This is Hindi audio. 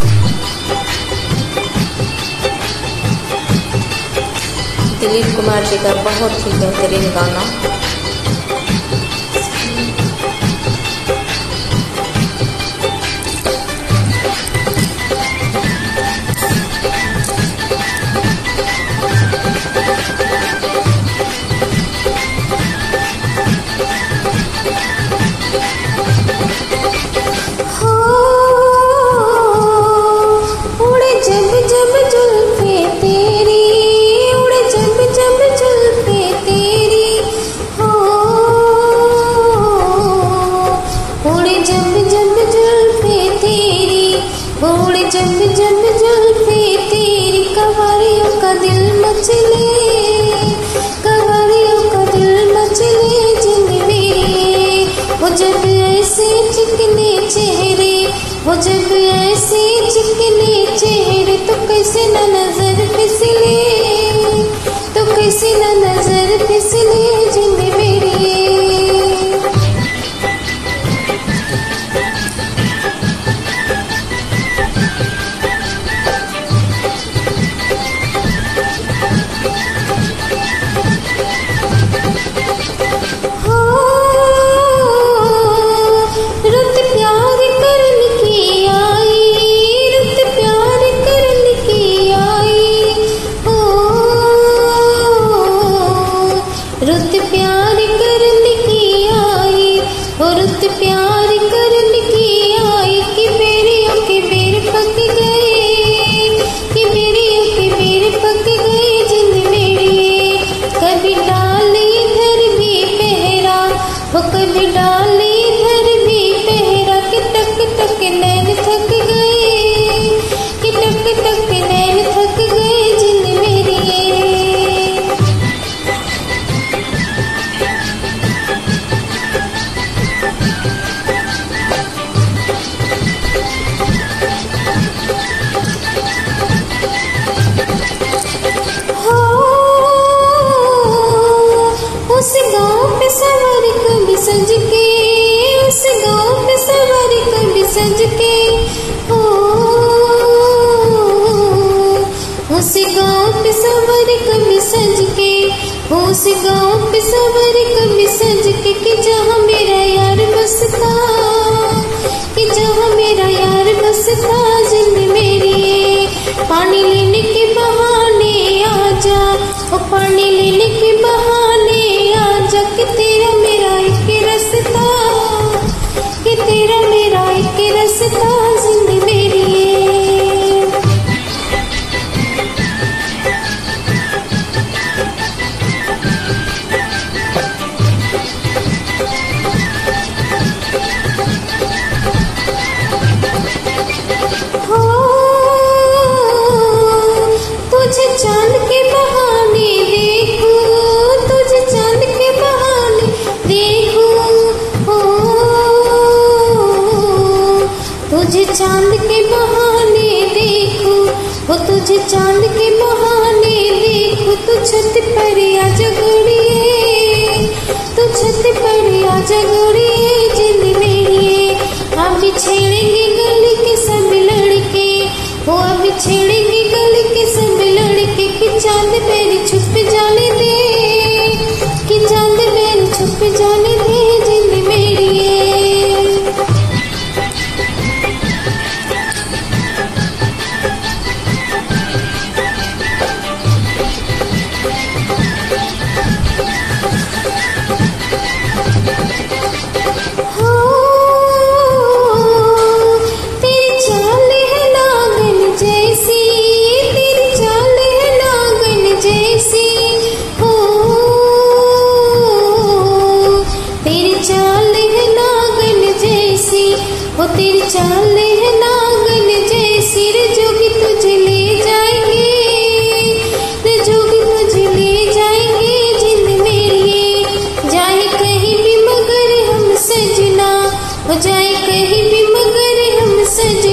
दिलीप कुमार जी का बहुत ही बेहतरीन गाना। जब जब जुल्फे तेरी कवारियों का दिल मचले, कवारियों का दिल मचले जिन मेरे। वो जब ऐसे चिकने चेहरे, वो जब ऐसे चिकने चेहरे, तो कैसे न नजर फिसले, तो कैसे न नजर फिसले जिन मेरी। रुत प्यार करने की आई, और रुत प्यार करने की आई, कि बेरियों के बेर पक गए, कि बेरियों के बेर पक गए जिन मेरी। कभी डाले इधर भी पहरा, वो कभी डाले इधर भी पहरा, कि टक टक नैन थक गए, कि टक टक नैन थक गए जिन मेरी। उस गाँव पे सवारी कभी सज के, उस गाँव पे सवारी कभी सज के, हो उस गाँव पे सवारी कभी सज के, उस गाँव पे सवारी कभी सज के, कि जहाँ मेरा यार बसता, कि जहाँ मेरा यार बसता जिन मेरी। पानी लेने के बहाने आजा, ओ पानी लेने के बहाने आजा, कि तेरा मेरा एक रास्ता, कि तेरा मेरा एक रास्ता जिंदगी मेरी। तुझे चांद के बहाने देखूं, तुझे चांद के बहाने देखूं, हो तुझे चांद के बहाने देखूं, हो तुझे चांद के बहाने देखूं। तू छत पर आजा गोरिये, तू छत पर आजा गोरिये जिन मेरी। अभी छेड़ेंगे गली के सब लड़के, वो अभी छेड़ेंगे गली के सब लड़के, कि चांद मेरी छुप जाने दे, कि चांद मेरी छुप जाने दे जिन मेरी। वो तेरी चाल है नागन जैसी, रे जोगी तुझे ले जाएंगे, रे जोगी तुझे ले जाएंगे जिन मेरी। जाए कहीं भी मगर हम सजना, वो जाए कहीं भी मगर हम सजना।